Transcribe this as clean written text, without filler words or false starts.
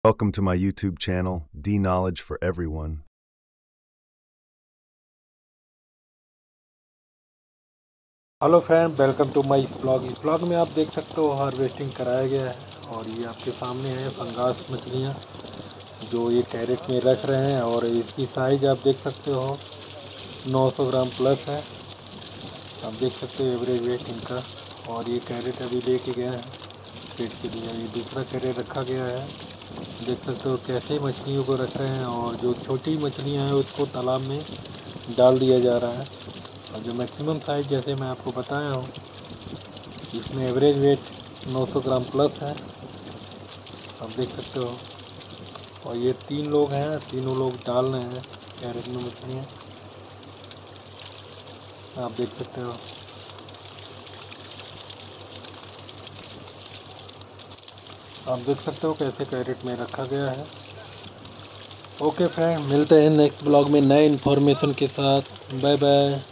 Welcome to my YouTube channel, D Knowledge for Everyone. Hello friend, welcome to my blog. इस blog में आप देख सकते हो हार्वेस्टिंग कराया गया है और ये आपके सामने है फंगास मछलियाँ जो ये कैरेट में रख रहे हैं और इसकी साइज़ आप देख सकते हो 900 ग्राम प्लस है। आप देख सकते हो एवरेज वेट इनका। और ये कैरेट अभी लेके गए हैं पेट के लिए। ये दूसरा कैरेट रखा गया है। देख सकते हो कैसे मछलियों को रख रहे हैं और जो छोटी मछलियाँ हैं उसको तालाब में डाल दिया जा रहा है। और जो मैक्सिमम साइज़ जैसे मैं आपको बताया हूँ, इसमें एवरेज वेट 900 ग्राम प्लस है, आप देख सकते हो। और ये 3 लोग हैं, तीनों लोग डाल रहे हैं कैरेट में मछलियाँ, आप देख सकते हो। आप देख सकते हो कैसे कैरेट में रखा गया है। ओके फ्रेंड, मिलते हैं नेक्स्ट ब्लॉग में नए इन्फॉर्मेशन के साथ। Bye bye.